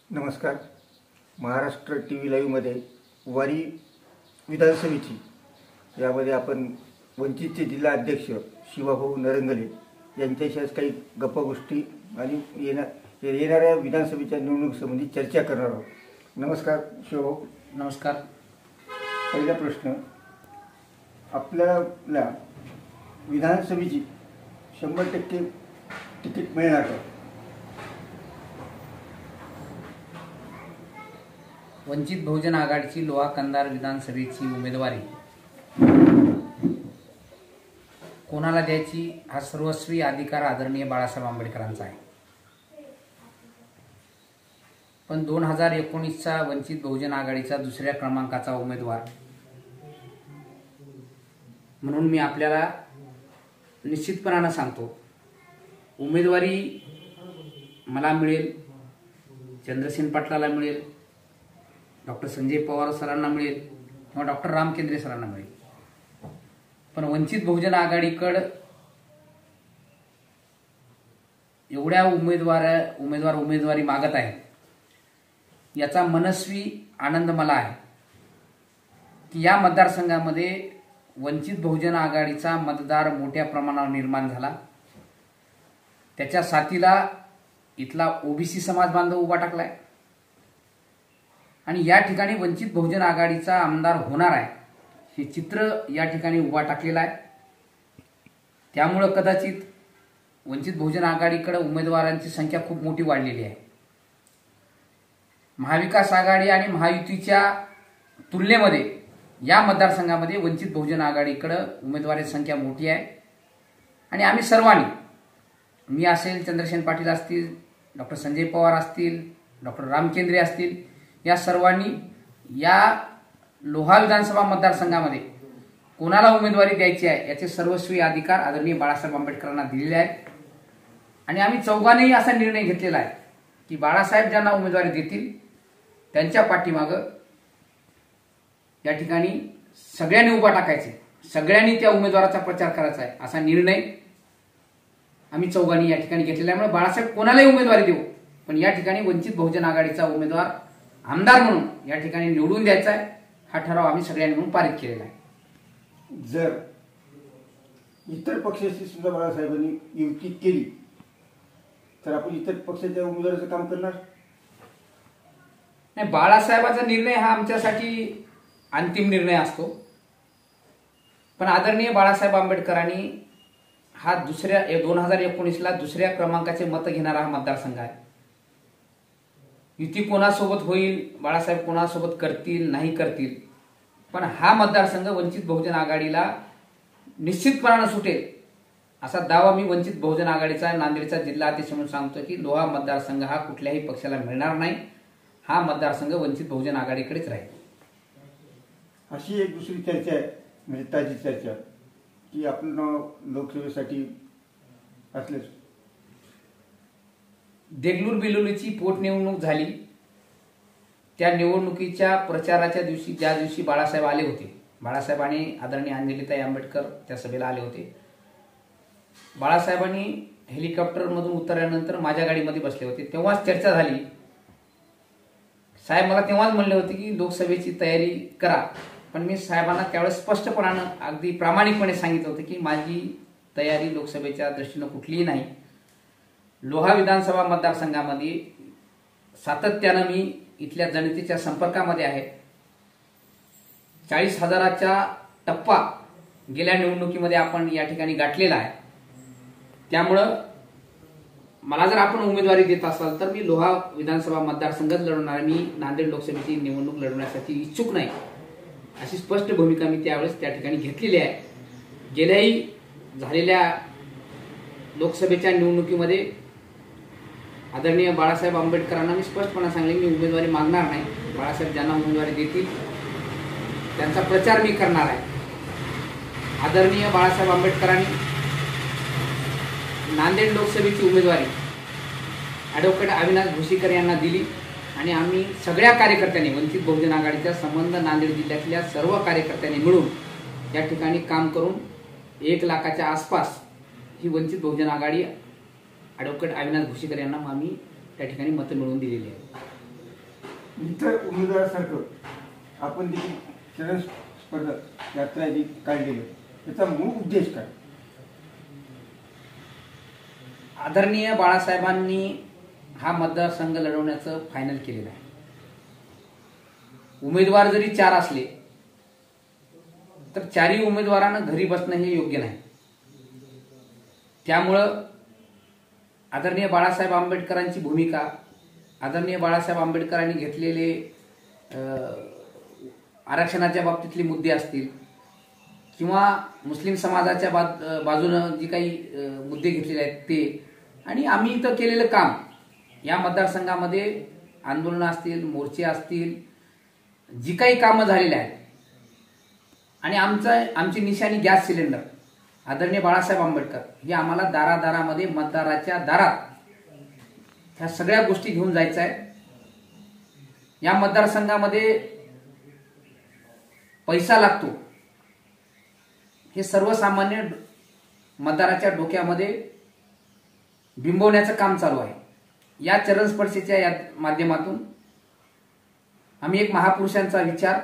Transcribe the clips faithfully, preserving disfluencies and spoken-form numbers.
नमस्कार. Maharashtra T V लाईव्हमध्ये वारी विधानसभेची यामध्ये आपण वंचितचे जिल्हा अध्यक्ष शिवाभाऊ नरंगले यांच्याशी आज काही गप्पा गोष्टी आणि येणार येणाऱ्या विधानसभेच्या निवडणुकीसंबंधी चर्चा करणार आहोत. नमस्कार शिवाभाऊ. नमस्कार. पहिला प्रश्न, आपल्याला विधानसभेची शंभर टक्के तिकीट मिळणार का? वंचित बहुजन आघाडीची लोहा कंधार विधानसभेची उमेदवारी कोणाला द्यायची हा सर्वस्वी अधिकार आदरणीय बाळासाहेब आंबेडकरांचा आहे. पण दोन हजार एकोणीसचा वंचित बहुजन आघाडीचा दुसऱ्या क्रमांकाचा उमेदवार म्हणून मी आपल्याला निश्चितपणानं सांगतो, उमेदवारी मला मिळेल, चंद्रसेन पाटलाला मिळेल, डॉक्टर संजय पवार सरांना मिळेल किंवा डॉक्टर रामकेंद्रे सरांना मिळेल. पण वंचित बहुजन आघाडीकडं एवढ्या उमेदवार उमेदवार उमेदवारी मागत आहे याचा मनस्वी आनंद मला आहे की या मतदारसंघामध्ये वंचित बहुजन आघाडीचा मतदार मोठ्या प्रमाणावर निर्माण झाला. त्याच्या साथीला इथला ओबीसी समाज बांधव उभा टाकलाय आणि या ठिकाणी वंचित बहुजन आघाडीचा आमदार होणार आहे हे चित्र या ठिकाणी उभा टाकलेलं आहे. त्यामुळं कदाचित वंचित बहुजन आघाडीकडे उमेदवारांची संख्या खूप मोठी वाढलेली आहे. महाविकास आघाडी आणि महायुतीच्या तुलनेमध्ये या मतदारसंघामध्ये वंचित बहुजन आघाडीकडे उमेदवारांची संख्या मोठी आहे आणि आम्ही सर्वांनी, मी असेल, चंद्रसेन पाटील असतील, डॉक्टर संजय पवार असतील, डॉक्टर रामकेंद्रे असतील, या सर्वांनी या लोहा विधानसभा मतदारसंघामध्ये कोणाला उमेदवारी द्यायची आहे याचे सर्वस्वी अधिकार आदरणीय बाळासाहेब आंबेडकरांना दिलेले आहेत. आणि आम्ही चौघांनीही असा निर्णय घेतलेला आहे की बाळासाहेब ज्यांना उमेदवारी देतील त्यांच्या पाठीमागं या ठिकाणी सगळ्यांनी उभा टाकायचे, सगळ्यांनी त्या उमेदवाराचा प्रचार करायचा आहे असा निर्णय आम्ही चौघांनी या ठिकाणी घेतलेला आहे. बाळासाहेब कोणालाही उमेदवारी देऊ, पण या ठिकाणी वंचित बहुजन आघाडीचा उमेदवार आमदार म्हणून या ठिकाणी निवडून द्यायचा आहे हा ठराव आम्ही सगळ्यांनी म्हणून पारित केलेला आहे. जर इतर पक्षाशी सुद्धा बाळासाहेबांनी युती केली तर आपण इतर पक्षाच्या उमेदवाराचं काम करणार नाही. बाळासाहेबांचा निर्णय हा आमच्यासाठी अंतिम निर्णय असतो, पण आदरणीय बाळासाहेब आंबेडकरांनी हा दुसऱ्या दोन हजार एकोणीसला दुसऱ्या क्रमांकाचे मत घेणारा हा मतदारसंघ आहे. युती कोणासोबत होईल, बाळासाहेब कोणासोबत करतील नाही करतील, पण हा मतदारसंघ वंचित बहुजन आघाडीला निश्चितपणानं सुटेल असा दावा मी वंचित बहुजन आघाडीचा नांदेडचा जिल्हा अध्यक्ष म्हणून सांगतो की लोहा मतदारसंघ हा कुठल्याही पक्षाला मिळणार नाही. हा मतदारसंघ वंचित बहुजन आघाडीकडेच राहील. अशी एक दुसरी चर्चा आहे, म्हणजे ताजी चर्चा, की आपण लोकसभेसाठी असलेच देगलूर बिलोलीची पोटनिवडणूक झाली. त्या निवडणुकीच्या प्रचाराच्या दिवशी, ज्या दिवशी बाळासाहेब आले होते, बाळासाहेब आणि आदरणीय अंजलीताई आंबेडकर त्या सभेला आले होते. बाळासाहेबांनी हेलिकॉप्टरमधून उतरल्यानंतर माझ्या गाडीमध्ये बसले होते. तेव्हाच चर्चा झाली. साहेब मला तेव्हाच म्हणले होते की लोकसभेची तयारी करा, पण मी साहेबांना त्यावेळेस स्पष्टपणानं अगदी प्रामाणिकपणे सांगितलं होतं की माझी तयारी लोकसभेच्या दृष्टीनं कुठलीही नाही. लोहा विधानसभा मतदारसंघामध्ये सातत्यानं मी इथल्या जनतेच्या संपर्कामध्ये आहे. चाळीस हजाराचा टप्पा गेल्या निवडणुकीमध्ये आपण या ठिकाणी गाठलेला आहे. त्यामुळं मला जर आपण उमेदवारी देत असाल तर मी लोहा विधानसभा मतदारसंघात लढवणार, मी नांदेड लोकसभेची निवडणूक लढवण्यासाठी इच्छुक नाही अशी स्पष्ट भूमिका मी त्यावेळेस त्या ठिकाणी घेतलेली आहे. गेल्याही झालेल्या लोकसभेच्या निवडणुकीमध्ये आदरणीय बाळासाहेब आंबेडकरांना मी स्पष्टपणे सांगले मी उमेदवारी मागणार नाही. बाळासाहेब ज्यांना उमेदवारी देतील त्यांचा प्रचार मी करणार आहे. आदरणीय बाळासाहेब आंबेडकरांनी नांदेड लोकसभेची उमेदवारी ॲडव्होकेट अविनाश भोसीकर यांना दिली आणि आम्ही सगळ्या कार्यकर्त्यांनी, वंचित बहुजन आघाडीच्या संबंध नांदेड जिल्ह्यातल्या सर्व कार्यकर्त्यांनी मिळून या ठिकाणी काम करून एक लाखाच्या आसपास ही वंचित बहुजन आघाडी ॲडव्होकेट अविनाश भोसीकर यांना आम्ही त्या ठिकाणी मतं मिळवून दिलेली आहेत. इतर उमेदवारासारखं आपण देखील चरण स्पर्धा यात्रा जी काढलेली आहे त्याचा मूळ उद्देश काय? आदरणीय बाळासाहेबांनी हा मतदारसंघ लढवण्याचं फायनल केलेलं आहे. उमेदवार जरी चार असले तर चारही उमेदवारांना घरी बसणं हे योग्य नाही. त्यामुळं आदरणीय बाळासाहेब आंबेडकरांची भूमिका, आदरणीय बाळासाहेब आंबेडकरांनी घेतलेले आरक्षणाच्या बाबतीतले मुद्दे असतील किंवा मुस्लिम समाजाच्या बाजूनं जी काही मुद्दे घेतलेले आहेत ते, आणि आम्ही इथं केलेलं काम, या मतदारसंघामध्ये आंदोलनं असतील, मोर्चे असतील, जी काही कामं झालेली आहेत, आणि आमचं आमची निशाणी गॅस सिलेंडर, आदरणीय बाळासाहेब आंबेडकर हे आम्हाला दारादारामध्ये मतदाराच्या दारात ह्या सगळ्या गोष्टी घेऊन जायचं आहे. या मतदारसंघामध्ये पैसा लागतो हे सर्वसामान्य मतदाराच्या डोक्यामध्ये बिंबवण्याचं काम चालू आहे. या चरणस्पर्शेच्या या माध्यमातून आम्ही एक महापुरुषांचा विचार,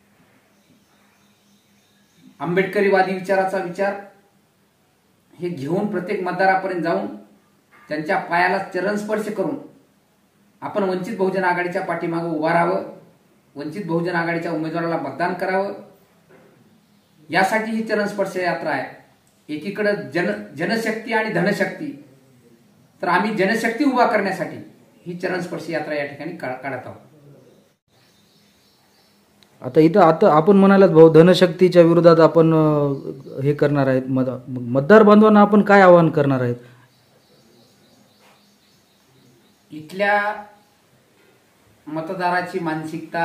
आंबेडकरीवादी विचाराचा विचार हे घेऊन प्रत्येक मतदारापर्यंत जाऊन त्यांच्या पायाला चरणस्पर्श करून आपण वंचित बहुजन आघाडीच्या पाठीमागे उभा राहावं, वंचित बहुजन आघाडीच्या उमेदवाराला मतदान करावं, यासाठी ही चरणस्पर्श यात्रा आहे. एकीकडे जन जनशक्ती आणि धनशक्ती, तर आम्ही जनशक्ती उभा करण्यासाठी ही चरणस्पर्श यात्रा या ठिकाणी काढत आहोत. आता इथं आता आपण म्हणालात भाऊ धनशक्तीच्या विरोधात आपण हे करणार आहेत, मतदार बांधवांना आपण काय आवाहन करणार आहेत? इथल्या मतदाराची मानसिकता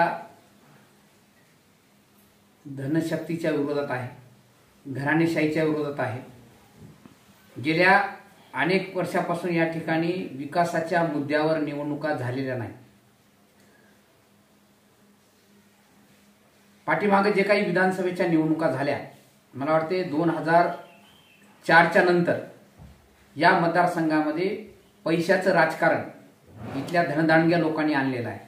धनशक्तीच्या विरोधात आहे, घराणेशाहीच्या विरोधात आहे. गेल्या अनेक वर्षापासून या ठिकाणी विकासाच्या मुद्द्यावर निवडणुका झालेल्या नाही. पाठीमागे जे काही विधानसभेच्या निवडणुका झाल्या, मला वाटते दोन हजार चारच्या नंतर या मतदारसंघामध्ये पैशाचं राजकारण इथल्या धनदांडग्या लोकांनी आणलेलं आहे.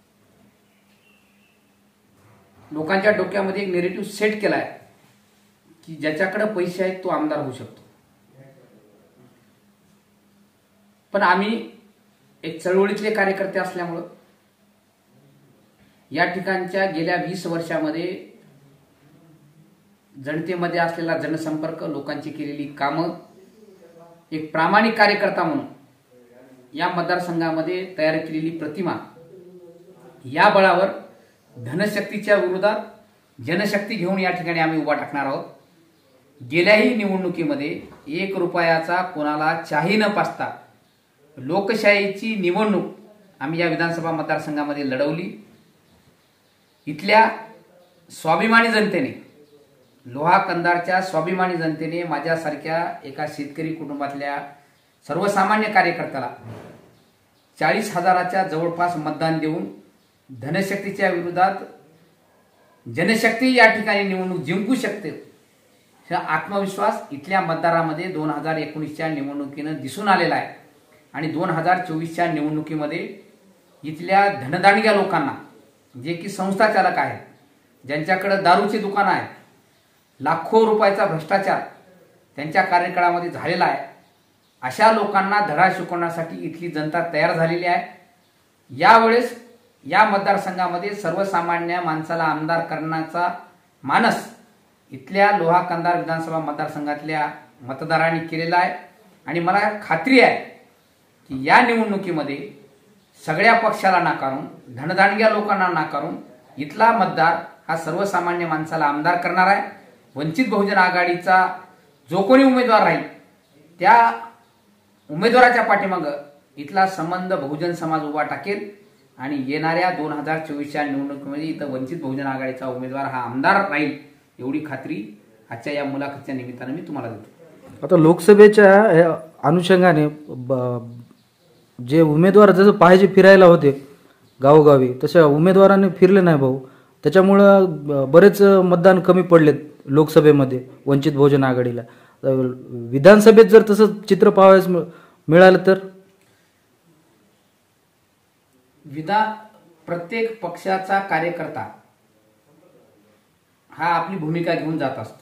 लोकांच्या डोक्यामध्ये एक नेरेटिव्ह सेट केला आहे की ज्याच्याकडे पैसे आहेत तो आमदार होऊ शकतो. पण आम्ही एक चळवळीतले कार्यकर्ते असल्यामुळं या ठिकाणच्या गेल्या वीस वर्षामध्ये जनतेमध्ये असलेला जनसंपर्क, लोकांची केलेली कामं, एक प्रामाणिक कार्यकर्ता म्हणून या मतदारसंघामध्ये तयार केलेली प्रतिमा, या बळावर धनशक्तीच्या विरोधात जनशक्ती घेऊन या ठिकाणी आम्ही उभा टाकणार आहोत. गेल्याही निवडणुकीमध्ये एक रुपयाचा कोणाला चाही न पाचता लोकशाहीची निवडणूक आम्ही या विधानसभा मतदारसंघामध्ये लढवली. इथल्या स्वाभिमानी जनतेने, लोहा कंधारच्या स्वाभिमानी जनतेने माझ्यासारख्या एका शेतकरी कुटुंबातल्या सर्वसामान्य कार्यकर्त्याला चाळीस हजाराच्या जवळपास मतदान देऊन धनशक्तीच्या विरोधात जनशक्ती या ठिकाणी निवडणूक जिंकू शकते हा आत्मविश्वास इथल्या मतदारामध्ये दोन हजार एकोणीसच्या निवडणुकीनं दिसून आलेला आहे. आणि दोन हजार चोवीसच्या निवडणुकीमध्ये इथल्या धनदांडग्या लोकांना, जे की संस्था चालक आहेत, ज्यांच्याकडे दारूची दुकानं आहेत, लाखो रुपयाचा भ्रष्टाचार त्यांच्या कार्यकाळामध्ये झालेला आहे, अशा लोकांना धडा शिकवण्यासाठी इथली जनता तयार झालेली आहे. यावेळेस या मतदारसंघामध्ये सर्वसामान्य माणसाला आमदार करण्याचा मानस इथल्या लोहा कंधार विधानसभा मतदारसंघातल्या मतदारांनी केलेला आहे. आणि मला खात्री आहे की या निवडणुकीमध्ये सगळ्या पक्षाला नाकारून, धनदांडग्या लोकांना नाकारून इथला मतदार हा सर्वसामान्य माणसाला आमदार करणार आहे. वंचित बहुजन आघाडीचा जो कोणी उमेदवार राहील त्या उमेदवाराच्या पाठीमागं इथला संबंध बहुजन समाज उभा टाकेल. आणि येणाऱ्या दोन हजार चोवीसच्या निवडणुकीमध्ये इथं वंचित बहुजन आघाडीचा उमेदवार हा आमदार राहील, एवढी खात्री आजच्या या मुलाखतीच्या निमित्तानं मी तुम्हाला देतो. आता लोकसभेच्या अनुषंगाने जे उमेदवार जसं पाहिजे फिरायला होते गावोगावी, तशा उमेदवारांनी फिरले नाही भाऊ. त्याच्यामुळं बरेच मतदान कमी पडलेत लोकसभेमध्ये वंचित बहुजन आघाडीला. विधानसभेत जर तसं चित्र पाहायला मिळालं तर विधान प्रत्येक पक्षाचा कार्यकर्ता हा आपली भूमिका घेऊन जात असतो.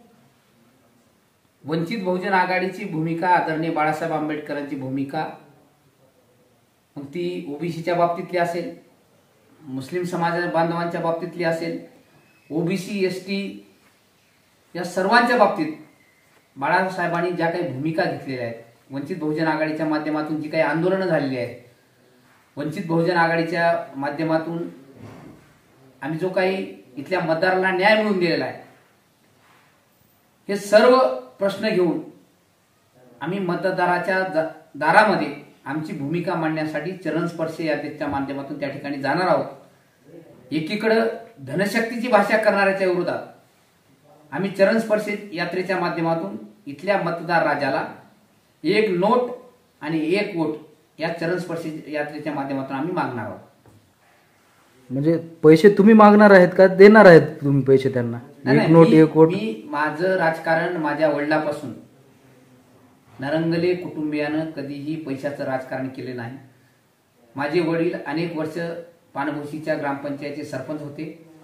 वंचित बहुजन आघाडीची भूमिका, आदरणीय बाळासाहेब आंबेडकरांची भूमिका, मग ती ओबीसीच्या बाबतीतली असेल, मुस्लिम समाज बांधवांच्या बाबतीतली असेल, ओबीसी एस टी या सर्वांच्या बाबतीत बाळासाहेबांनी ज्या काही भूमिका घेतलेल्या आहेत, वंचित बहुजन आघाडीच्या माध्यमातून जी काही आंदोलनं झालेली आहेत, वंचित बहुजन आघाडीच्या माध्यमातून आम्ही जो काही इथल्या मतदारांना न्याय मिळवून दिलेला आहे, हे सर्व प्रश्न घेऊन आम्ही मतदाराच्या दारामध्ये आमची भूमिका मांडण्यासाठी चरणस्पर्शी यात्रेच्या माध्यमातून त्या ठिकाणी जाणार आहोत. एकीकडे धनशक्तीची भाषा करणाऱ्याच्या विरोधात आम्ही चरणस्पर्शी यात्रेच्या माध्यमातून इथल्या मतदार राजाला एक नोट आणि एक वोट या चरणस्पर्शी यात्रेच्या माध्यमातून आम्ही मागणार आहोत. म्हणजे पैसे तुम्ही मागणार आहेत का देणार आहेत तुम्ही पैसे त्यांना? एक नोट एक वोट. मी माझं राजकारण माझ्या वडिलापासून नरंगले कुटुंबियानं कधीही पैशाचं राजकारण केले नाही. माझे वडील अनेक वर्ष पानभोशीच्या ग्रामपंचायतीचे सरपंच होते,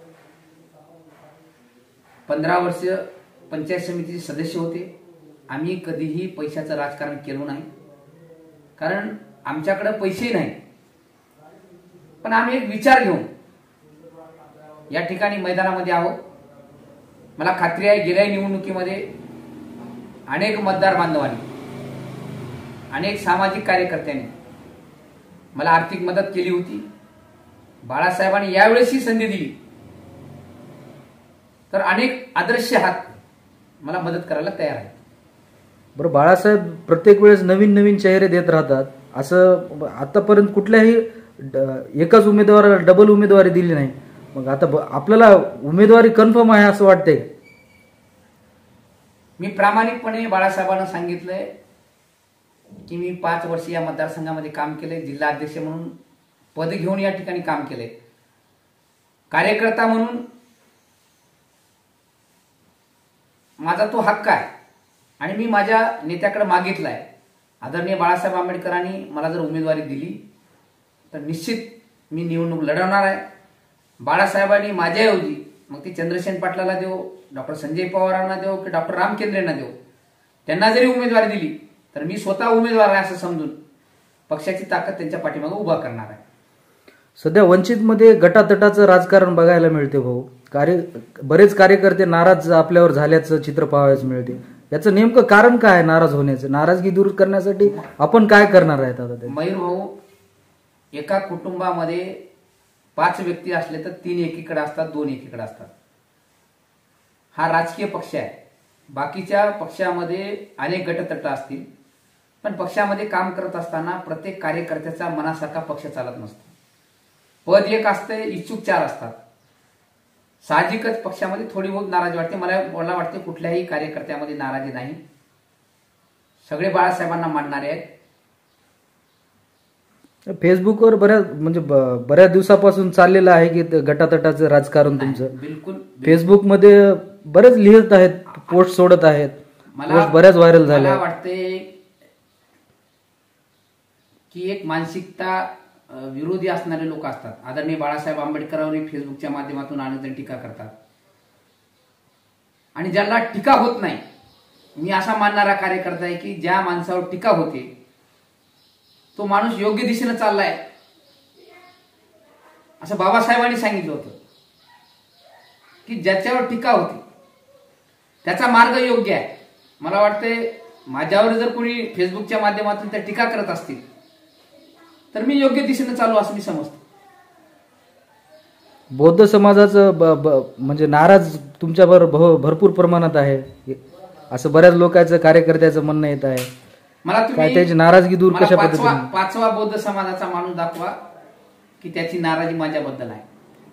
पंधरा वर्ष पंचायत समितीचे सदस्य होते. आम्ही कधीही पैशाचं राजकारण केलं नाही, कारण आमच्याकडे पैसे नाही. पण आम्ही एक विचार घेऊन या ठिकाणी मैदानामध्ये आहोत. मला खात्री आहे गेल्या निवडणुकीमध्ये अनेक मतदार बांधवांनी, अनेक सामाजिक कार्यकर्त्यांनी मला आर्थिक मदत केली होती. बाळासाहेबांनी यावेळेसही संधी दिली तर अनेक अदृश्य हात मला मदत करायला तयार आहेत. बरं, बाळासाहेब प्रत्येक वेळेस नवीन नवीन चेहरे देत राहतात. असं आतापर्यंत कुठल्याही एकाच उमेदवाराला डबल उमेदवारी दिली नाही. मग आता आपल्याला उमेदवारी कन्फर्म आहे असं वाटतंय? मी प्रामाणिकपणे बाळासाहेबांना सांगितलंय की मी पाच वर्ष या मतदारसंघामध्ये काम केले, जिल्हा अध्यक्ष म्हणून पद घेऊन या ठिकाणी काम केले, कार्यकर्ता म्हणून माझा तो हक्क आहे आणि मी माझ्या नेत्याकडे मागितलाय. आदरणीय बाळासाहेब आंबेडकरांनी मला जर उमेदवारी दिली तर निश्चित मी निवडणूक लढवणार आहे. बाळासाहेबांनी माझ्याऐवजी मग ती चंद्रशेन पाटलाला देऊ, डॉक्टर संजय पवारांना देऊ की डॉक्टर रामकेंद्रेंना देऊ, त्यांना जरी उमेदवारी दिली तर मी स्वतः उमेदवार आहे असं समजून पक्षाची ताकद त्यांच्या पाठीमागे उभा करणार आहे. सध्या वंचितमध्ये गटातटाचं राजकारण बघायला मिळते भाऊ. कार्य बरेच कार्यकर्ते नाराज आपल्यावर झाल्याचं चित्र पाहायला मिळते. याचं नेमकं कारण काय आहे नाराज होण्याचं? नाराजगी दूर करण्यासाठी आपण काय करणार आहेत आता? मयूर भाऊ, एका कुटुंबामध्ये पाच व्यक्ती असले तर तीन एकीकडे असतात, दोन एकीकडे असतात. हा राजकीय पक्ष आहे. बाकीच्या पक्षामध्ये अनेक गटतट असतील, पण पक्षामध्ये काम करत असताना प्रत्येक कार्यकर्त्याचा मनासारखा पक्ष चालत नसतो. पद एक असते, इच्छुक चार असतात. साहजिकच पक्षामध्ये थोडी बहुत नाराजी वाटते. मला मला वाटते कुठल्याही कार्यकर्त्यामध्ये नाराजी नाही. सगळे बाळासाहेबांना मानणारे आहेत. फेसबुकवर बऱ्याच म्हणजे बऱ्याच दिवसापासून चाललेलं आहे की गटातटाचं राजकारण तुमचं. बिलकुल. फेसबुकमध्ये बरेच लिहित आहेत, पोस्ट सोडत आहेत, पोस्ट बऱ्याच व्हायरल झाल्या. मला वाटते की एक मानसिकता विरोधी असणारे लोक असतात. आदरणीय बाळासाहेब आंबेडकरांवर फेसबुकच्या माध्यमातून अनेक जण टीका करतात आणि ज्याला टीका होत नाही, मी असा मानणारा कार्यकर्ता आहे की ज्या माणसावर टीका होते तो माणूस योग्य दिशेने चाललाय असं बाबासाहेबांनी सांगितलं होतं की ज्याच्यावर टीका होती त्याचा मार्ग योग्य आहे. मला वाटते माझ्यावर जर कोणी फेसबुकच्या माध्यमातून त्या टीका करत असतील तर मी योग्य दिशेने चालू असं मी समजतो. बौद्ध समाजाचं म्हणजे नाराज तुमच्यावर भरपूर प्रमाणात आहे असं बऱ्याच लोकांचं कार्यकर्त्याचं म्हणणं येत आहे. मला काय त्याची नाराजगी दूर कशा पद्धतीने? पाचवा बौद्ध समाजाचा माणूस दाखवा की त्याची नाराजी माझ्याबद्दल आहे.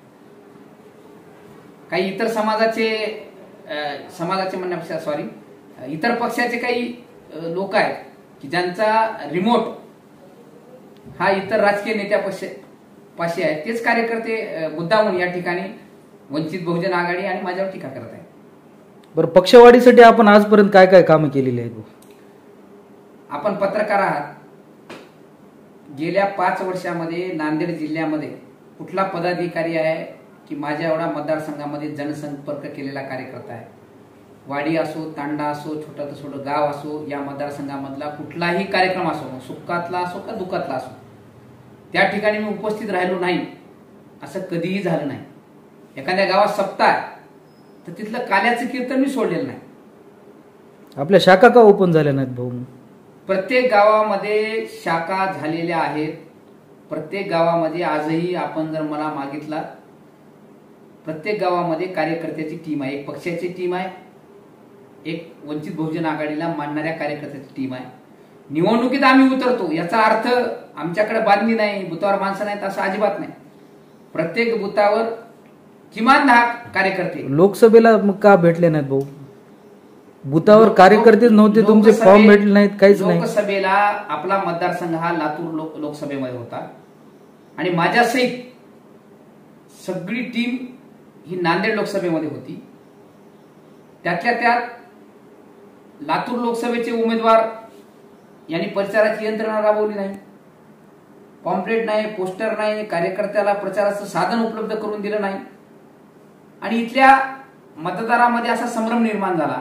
काही इतर समाजाचे समाजाचे म्हणण्यापेक्षा सॉरी इतर पक्षाचे काही लोक आहेत की ज्यांचा रिमोट हा इतर राजकीय नेत्या पाशी आहे. तेच कार्यकर्ते मुद्दामून या ठिकाणी वंचित बहुजन आघाडी आणि माझ्यावर टीका करत आहेत. बरं, पक्षवाढीसाठी आपण आजपर्यंत काय काय कामं केलेली आहेत? आपण पत्रकार आहात. गेल्या पाच वर्षामध्ये नांदेड जिल्ह्यामध्ये कुठला पदाधिकारी आहे की माझ्या एवढा मतदारसंघामध्ये जनसंपर्क केलेला कार्यकर्ता आहे. वाडी असो, तांडा असो, छोटा तर छोटं गाव असो, या मतदारसंघामधला कुठलाही कार्यक्रम असो, मग सुखातला असो का दुःखातला असो, त्या ठिकाणी मी उपस्थित राहिलो नाही असं कधीही झालं नाही. एखाद्या गावात सप्ताह आहे तर तिथलं काल्याचं कीर्तन मी सोडलेलं नाही. आपल्या शाखा का ओपन झाल्या नाहीत भाऊ? प्रत्येक गावामध्ये शाखा झालेल्या आहेत. प्रत्येक गावामध्ये आजही आपण जर मला मागितला, प्रत्येक गावामध्ये कार्यकर्त्याची टीम आहे. एक पक्षाची टीम आहे, एक वंचित बहुजन आघाडीला मानणाऱ्या कार्यकर्त्याची टीम आहे. निवडणुकीत आम्ही उतरतो याचा अर्थ आमच्याकडे बांधणी नाही, बुथावर माणसं नाहीत असं अजिबात नाही. प्रत्येक बुथावर किमान दहा कार्यकर्ते. लोकसभेला मग का भेटले नाहीत भाऊ? बुथावर कार्यकर्तेच नव्हते, तुमचे फॉर्म भेटले नाहीत, काहीच नाही. लोकसभेला आपला मतदारसंघ हा लातूर लोक लोकसभेमध्ये होता आणि माझ्या सहित सगळी टीम ही नांदेड लोकसभेमध्ये होती. त्यातल्या त्यात लातूर लोकसभेचे उमेदवार यांनी प्रचाराची यंत्रणा राबवली नाही, पॉम्पलेट नाही, पोस्टर नाही, कार्यकर्त्याला प्रचाराचं साधन उपलब्ध करून दिलं नाही आणि इथल्या मतदारामध्ये असा संभ्रम निर्माण झाला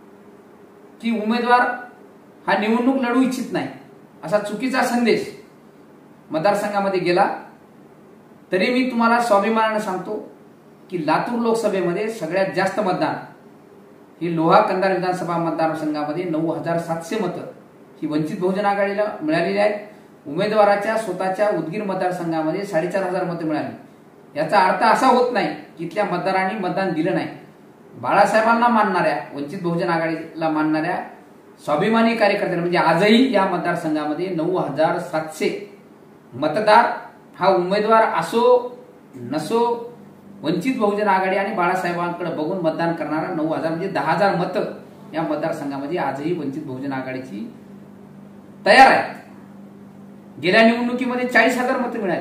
की उमेदवार हा निवडणूक लढू इच्छित नाही असा चुकीचा संदेश मतदारसंघामध्ये गेला. तरी मी तुम्हाला स्वाभिमानाने सांगतो की लातूर लोकसभेमध्ये सगळ्यात जास्त मतदान ही लोहा कंधार विधानसभा मतदारसंघामध्ये नऊ हजार सातशे मतं ही वंचित बहुजन आघाडीला मिळालेली आहेत. उमेदवाराच्या स्वतःच्या उदगीर मतदारसंघामध्ये साडेचार हजार मतं मिळाली. याचा अर्थ असा होत नाही की इथल्या मतदारांनी मतदान दिलं नाही. बाळासाहेबांना मानणाऱ्या, वंचित बहुजन आघाडीला मानणाऱ्या स्वाभिमानी कार्यकर्त्यांना म्हणजे आजही या मतदारसंघामध्ये नऊ हजार सातशे मतदार हा उमेदवार असो नसो वंचित बहुजन आघाडी आणि बाळासाहेबांकडे बघून मतदान करणारा नऊ हजार म्हणजे दहा हजार मतं या मतदारसंघामध्ये आजही वंचित बहुजन आघाडीची तयार आहे. गेल्या निवडणुकीमध्ये चाळीस हजार मतं मिळाली.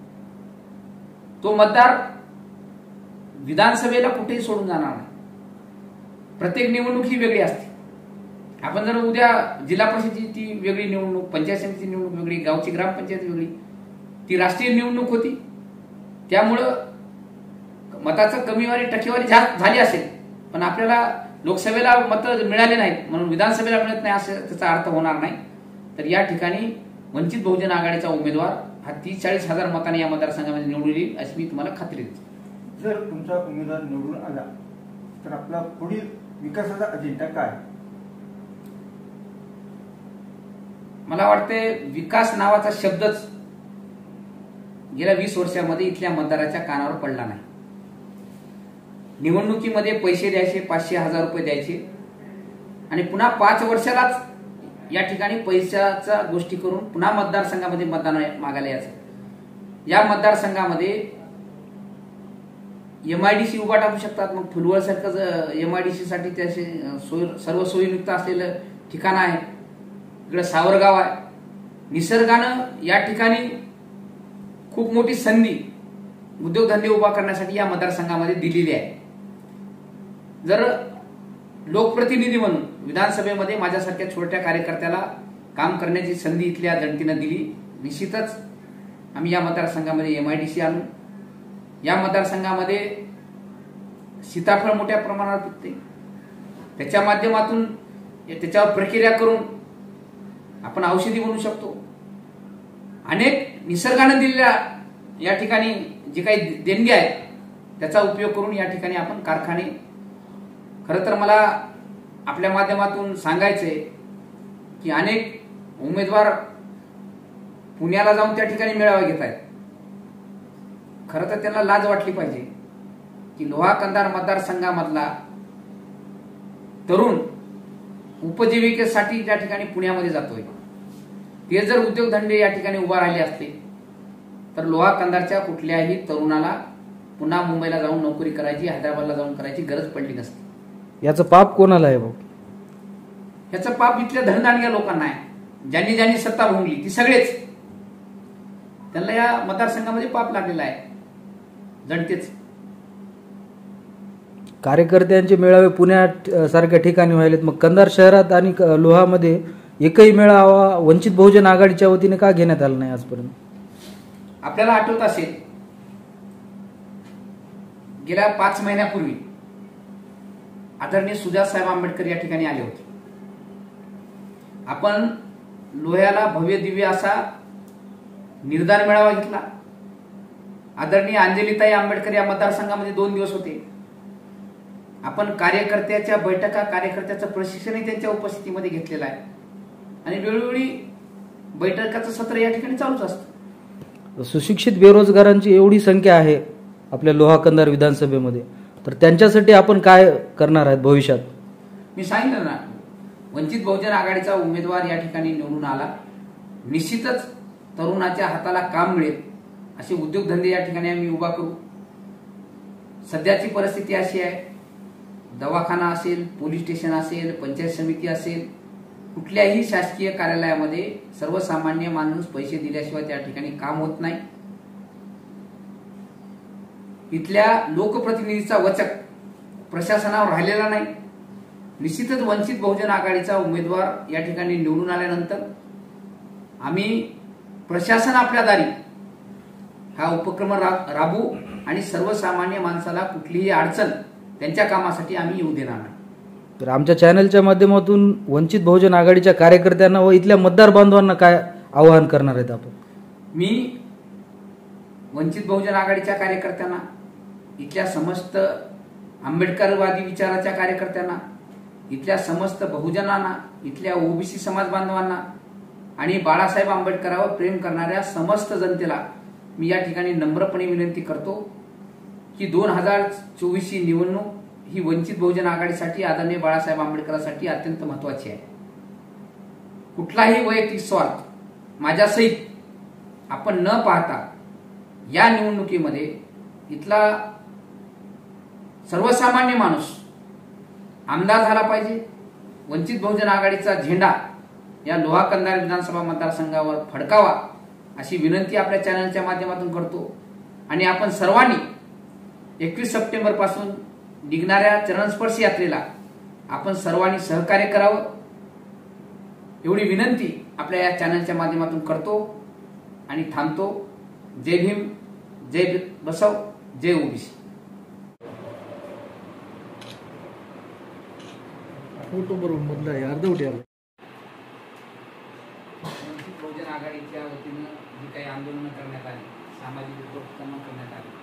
तो मतदार विधानसभेला कुठेही सोडून जाणार नाही. प्रत्येक निवडणूक ही वेगळी असते. आपण जर उद्या जिल्हा परिषदेची ती वेगळी निवडणूक, पंचायत समितीची निवडणूक वेगळी, गावची ग्रामपंचायत वेगळी, ती राष्ट्रीय निवडणूक होती. त्यामुळं मताचं कमीवारी टक्केवारी झाली असेल पण आपल्याला लोकसभेला मतं मिळाले नाहीत म्हणून विधानसभेला मिळत नाही असं त्याचा अर्थ होणार नाही. तर या ठिकाणी वंचित बहुजन आघाडीचा उमेदवार हा तीस चाळीस हजार मतांनी या मतदारसंघामध्ये निवडून येईल अशी मी तुम्हाला खात्री देतो. जर तुमचा उमेदवार निवडून आला तर आपला पुढील विकासाचा अजेंडा काय? मला वाटते विकास नावाचा शब्दच गेल्या वीस वर्षामध्ये इथल्या मतदाराच्या कानावर पडला नाही. निवडणुकीमध्ये पैसे द्यायचे, पाचशे हजार रुपये द्यायचे आणि पुन्हा पाच वर्षालाच या ठिकाणी पैशाच्या गोष्टी करून पुन्हा मतदारसंघामध्ये मतदान मागायला यायचं. या मतदारसंघामध्ये एमआयडीसी उभा टाकू शकतात. मग फुलवळ सारखं एमआयडीसी साठी त्याचे सोय सर्व सोयीयुक्त असलेलं ठिकाण आहे. इकडे सावरगाव आहे. निसर्गानं या ठिकाणी खूप मोठी संधी उद्योगधंदे उभा करण्यासाठी या मतदारसंघामध्ये दिलेली आहे. जर लोकप्रतिनिधी म्हणून विधानसभेमध्ये माझ्यासारख्या छोट्या कार्यकर्त्याला काम करण्याची संधी इथल्या जनतेनं दिली, निश्चितच आम्ही या मतदारसंघामध्ये एमआयडीसी आणू. या मतदारसंघामध्ये सीताफळ मोठ्या प्रमाणावर पिकते. त्याच्या माध्यमातून त्याच्यावर प्रक्रिया करून आपण औषधी बनवू शकतो. अनेक निसर्गानं दिलेल्या या ठिकाणी जे काही देणगी आहेत त्याचा उपयोग करून या ठिकाणी आपण कारखाने, खरं तर मला आपल्या माध्यमातून सांगायचंय की अनेक उमेदवार पुण्याला जाऊन त्या ठिकाणी मेळावे घेत आहेत. खरं तर त्यांना लाज वाटली पाहिजे की लोहा कंधार मतदारसंघामधला तरुण उपजीविकेसाठी त्या ठिकाणी पुण्यामध्ये जातोय. ते जर उद्योगधंदे या ठिकाणी उभा राहिले असते तर लोहा कंधारच्या कुठल्याही तरुणाला पुन्हा मुंबईला जाऊन नोकरी करायची, हैदराबादला जाऊन करायची गरज पडली नसती. याचं पाप कोणाला आहे भाऊ? याचं पाप इथल्या धनदांडग्या लोकांना आहे. ज्यांनी ज्यांनी सत्ता भोगली ती सगळेच, त्यांना या मतदारसंघामध्ये पाप लागलेला आहे. जनतेच कार्यकर्त्यांचे मेळावे पुण्यात सारख्या ठिकाणी व्हायलेत, मग कंधार शहरात आणि लोहामध्ये एकही मेळावा वंचित बहुजन आघाडीच्या वतीने का घेण्यात आला नाही आजपर्यंत? आपल्याला आठवत असेल गेल्या पाच महिन्यापूर्वी आदरणीय सुजातसाहेब आंबेडकर या ठिकाणी आले होते. आपण लोह्याला भव्य दिव्य असा निर्धार मेळावा घेतला. आदरणीय अंजलीताई आंबेडकर या मतदारसंघामध्ये दोन दिवस होते. आपण कार्यकर्त्याच्या बैठका, कार्यकर्त्याचं प्रशिक्षणही त्यांच्या उपस्थितीमध्ये घेतलेलं आहे आणि वेळोवेळी बैठकाचं सत्र या ठिकाणी चालूच असतं. सुशिक्षित बेरोजगारांची एवढी संख्या आहे आपल्या लोहा कंधार विधानसभेमध्ये, तर त्यांच्यासाठी आपण काय करणार आहेत भविष्यात? मी सांगितलं ना, वंचित बहुजन आघाडीचा उमेदवार या ठिकाणी निवडून आला, निश्चितच तरुणाच्या हाताला काम मिळेल असे उद्योगधंदे या ठिकाणी आम्ही उभा करू. सध्याची परिस्थिती अशी आहे, दवाखाना असेल, पोलीस स्टेशन असेल, पंचायत समिती असेल, कुठल्याही शासकीय कार्यालयामध्ये सर्वसामान्य माणूस पैसे दिल्याशिवाय त्या ठिकाणी काम होत नाही. इथल्या लोकप्रतिनिधीचा वचक प्रशासनावर राहिलेला नाही. निश्चितच वंचित बहुजन आघाडीचा उमेदवार या ठिकाणी निवडून आल्यानंतर आम्ही प्रशासन आपल्या दारी हा उपक्रम राबवू आणि सर्वसामान्य माणसाला कुठलीही अडचण त्यांच्या कामासाठी आम्ही येऊ देणार नाही. तर आमच्या चॅनलच्या माध्यमातून वंचित बहुजन आघाडीच्या कार्यकर्त्यांना व इथल्या मतदार बांधवांना काय आवाहन करणार आहेत आपण? मी वंचित बहुजन आघाडीच्या कार्यकर्त्यांना, इथल्या समस्त आंबेडकरवादी विचाराच्या कार्यकर्त्यांना, इथल्या समस्त बहुजनांना, इथल्या ओबीसी समाज बांधवांना आणि बाळासाहेब आंबेडकरांवर प्रेम करणाऱ्या समस्त जनतेला मी या ठिकाणी नम्रपणे विनंती करतो की दोन हजार चोवीस ही निवडणूक ही वंचित बहुजन आघाडीसाठी, आदरणीय बाळासाहेब आंबेडकरांसाठी अत्यंत महत्वाची आहे. कुठलाही वैयक्तिक स्वार्थ माझ्यासहित आपण न पाहता या निवडणुकीमध्ये इथला सर्वसामान्य माणूस आमदार झाला पाहिजे. वंचित बहुजन आघाडीचा झेंडा या लोहा कंधार विधानसभा मतदारसंघावर फडकावा अशी विनंती आपल्या चॅनलच्या माध्यमातून करतो. आणि आपण सर्वांनी एकवीस सप्टेंबर पासून निघणाऱ्या चरणस्पर्श यात्रेला आपण सर्वांनी सहकार्य करावं एवढी विनंती आपल्या या चॅनलच्या माध्यमातून करतो आणि थांबतो. जय भीम, जय बसव, जय ओबीसी. फोटो बरोबर मधला आहे अर्धवटी आला. वंचित बहुजन आघाडीच्या वतीनं जी काही आंदोलनं करण्यात आली, सामाजिक उपक्रम करण्यात आले,